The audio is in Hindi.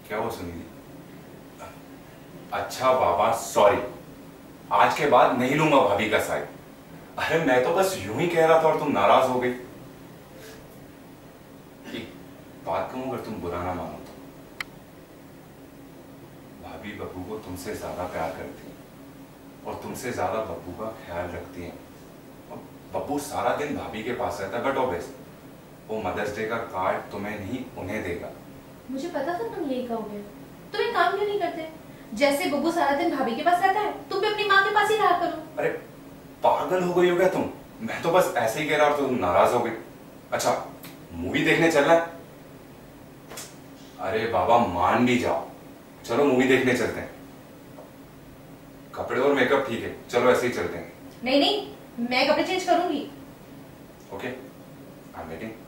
क्या हुआ सुनीति? अच्छा बाबा सॉरी, आज के बाद नहीं लूंगा भाभी का साइड। अरे मैं तो बस यूं ही कह रहा था और तुम नाराज हो गई। एक बात कहूं, अगर तुम बुरा ना मानो तो भाभी बब्बू को तुमसे ज्यादा प्यार करती है और तुमसे ज्यादा बब्बू का ख्याल रखती है। और बब्बू सारा दिन भाभी के पास रहता है, बट ऑब्वियस वो मदर्स डे का कार्ड तुम्हें नहीं उन्हें देगा। मुझे पता था तुम यही कहोगे। तुम एक काम क्यों नहीं करते? जैसे बब्बू सारा दिन भाभी के पास रहता है, तुम भी अपनी माँ के पास ही रहा करो। अरे पागल हो गई हो क्या तुम? मैं तो बस ऐसे ही कह रहा था, तुम नाराज हो गई। अच्छा मूवी देखने चलना है? अरे बाबा मान भी जाओ, चलो मूवी देखने चलते हैं। कपड़े और मेकअप ठीक है, चलो ऐसे ही चलते हैं। नहीं नहीं, मैं कपड़े चेंज करूंगी। Okay, I am waiting.